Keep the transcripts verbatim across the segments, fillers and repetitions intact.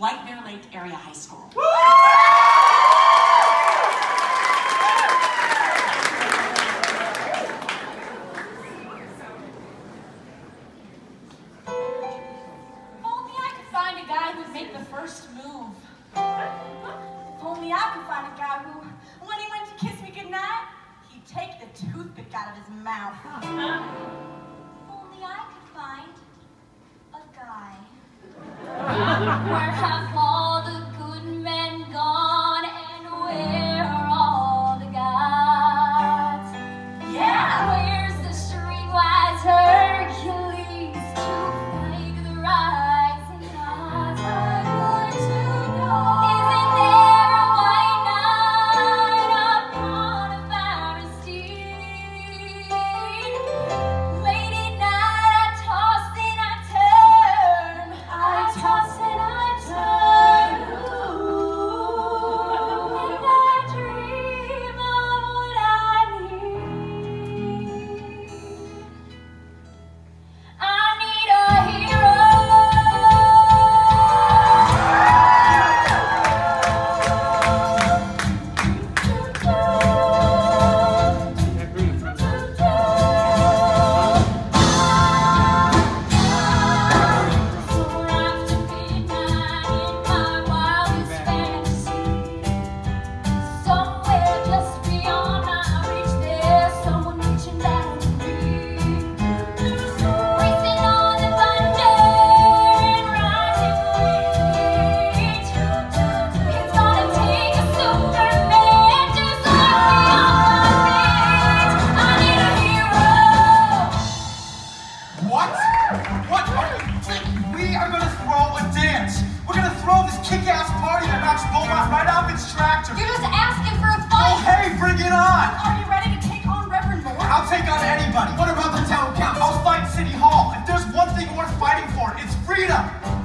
White Bear Lake Area High School. Only I could find a guy who'd make the first move. If only I could find a guy who, when he went to kiss me goodnight, he'd take the toothpick out of his mouth. If only I could find a guy. Where have all the good men gone, and where are all the gods? Yeah! Where's the streetwise Hercules to fight the rising odds? I want to know. Isn't there a white knight upon a fiery steed? Late at night I toss and I turn, I toss and I turn, ooh, and I dream of what I need. I need a hero. Soar after midnight in my wildest fantasy. Somewhere just beyond my reach, there's someone reaching back to me. Racing on the thunder and rising with heat. It's gonna take a Superman to sweep me off my feet. I need a hero. What? What? We are gonna throw a dance. We're gonna throw this kick-ass party that knocks Beaumont right off its tractor. You're just asking for a Oh, fight. hey, bring it on! Are you ready to take on Reverend Moore? I'll take on anybody. What about the town council? I'll fight City Hall. If there's one thing worth fighting for, it's freedom.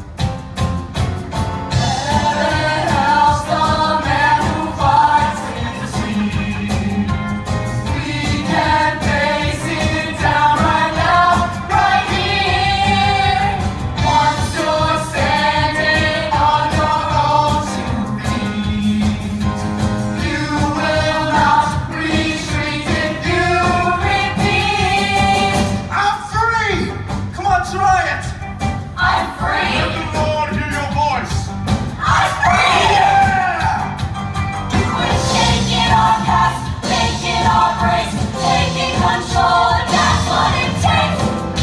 Heaven helps the man who fights in the sea. We can face it down right now, right here. Once you're standing on your own two feet, you will not retreat if you repeat. I'm free! Come on, try it! I'm free. Let the Lord hear your voice. I'm free. Yeah! We're shaking our past, making our breaks, taking control, and that's what it takes.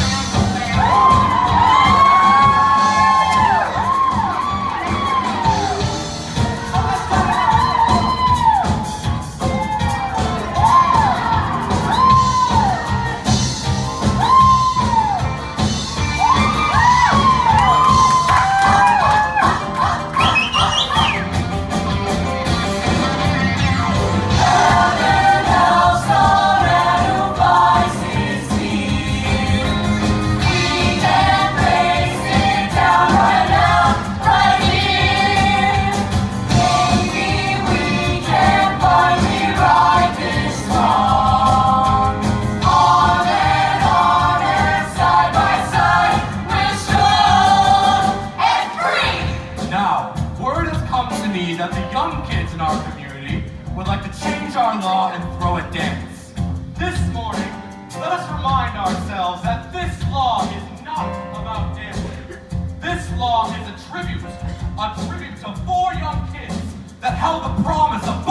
Heaven helps the man who fights his need. We can face it down right now, right here. Maybe we can finally right this wrong. On and on and side by side, we're strong and free. Now, word has come to me that the young kids in our community would like to change our law and throw a dance. This morning, let us remind ourselves that this law is not about dancing. This law is a tribute, a tribute to four young kids that held the promise of